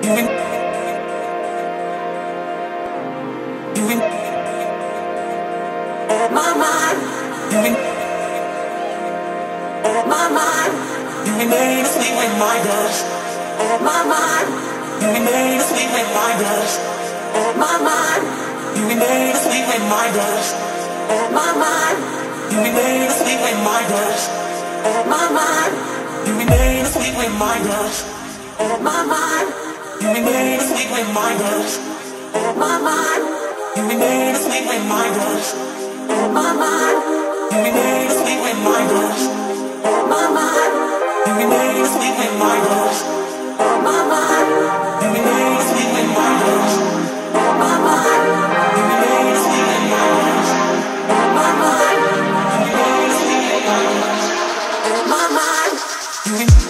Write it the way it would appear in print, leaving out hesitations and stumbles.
remain asleep with my dust. My mind, you remain asleep with my dust. My mind, you remain asleep with my dust. My mind, you remain asleep with my dust. My mind, you remain asleep with my dust. My mind, you remain asleep with my dust. My mind, you remain asleep with my dust. My mind, you remain asleep with my dust. My mind, you remain asleep with my dust. My mind, you remain asleep with my dust. My mind, you remain asleep with my dust. My mind, you remain asleep with my dust. My mind, you remain